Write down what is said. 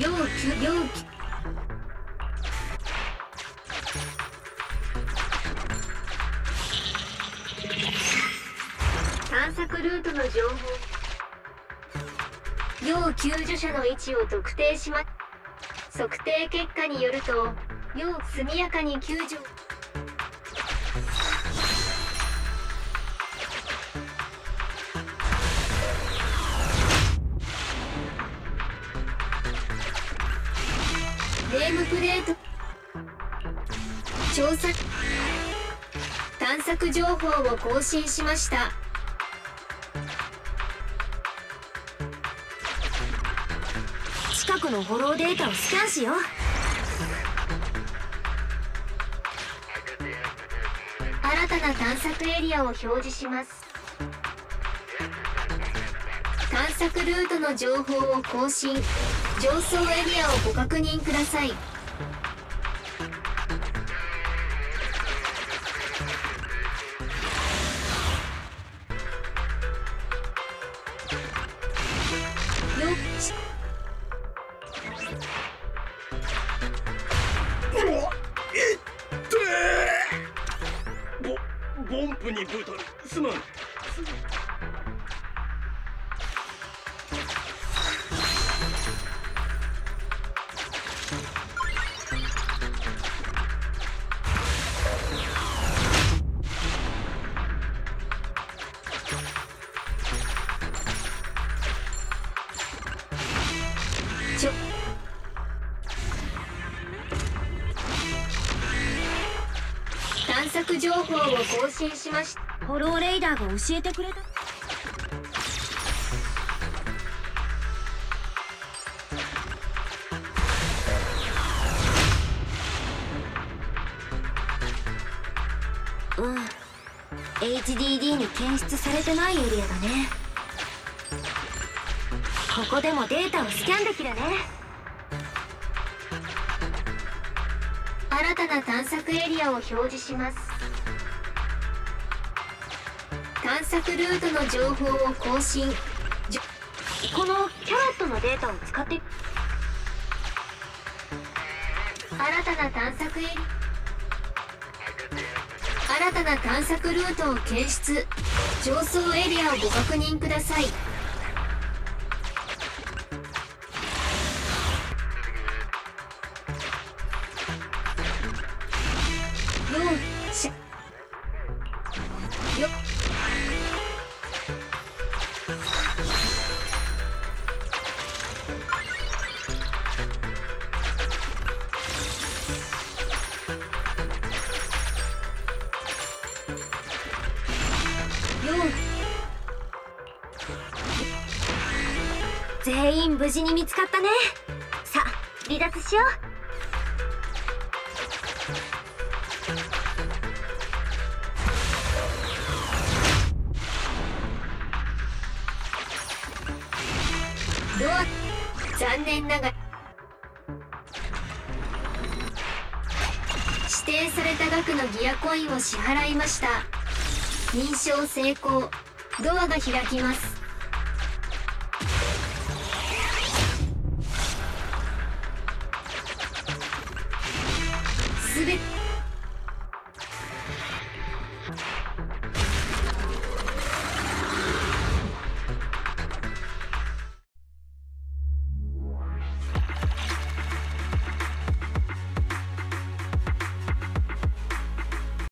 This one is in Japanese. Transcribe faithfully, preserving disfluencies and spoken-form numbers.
要求要求探索ルートの情報。要救助者の位置を特定します。測定結果によると要速やかに救助。ネームプレート調査探索情報を更新しました。 近くのフォローデータをスキャンしよう。 新たな探索エリアを表示します。探索ルートの情報を更新。上層エリアをご確認ください。よしボボンプにブートルすまん。 ちょ探索情報を更新しました。 フォローレイダーが教えてくれた。うん エイチディーディー に検出されてないエリアだね。ここでもデータをスキャンできるね。 新たな探索エリアを表示します。探索ルートの情報を更新。 このキャロットのデータを使って。 新たな探索エリ新たな探索ルートを検出。上層エリアをご確認ください。よっしゃよっ全員無事に見つかったね。さあ離脱しよう。 ドア残念ながら指定された額のギアコインを支払いました。認証成功。ドアが開きます。すべて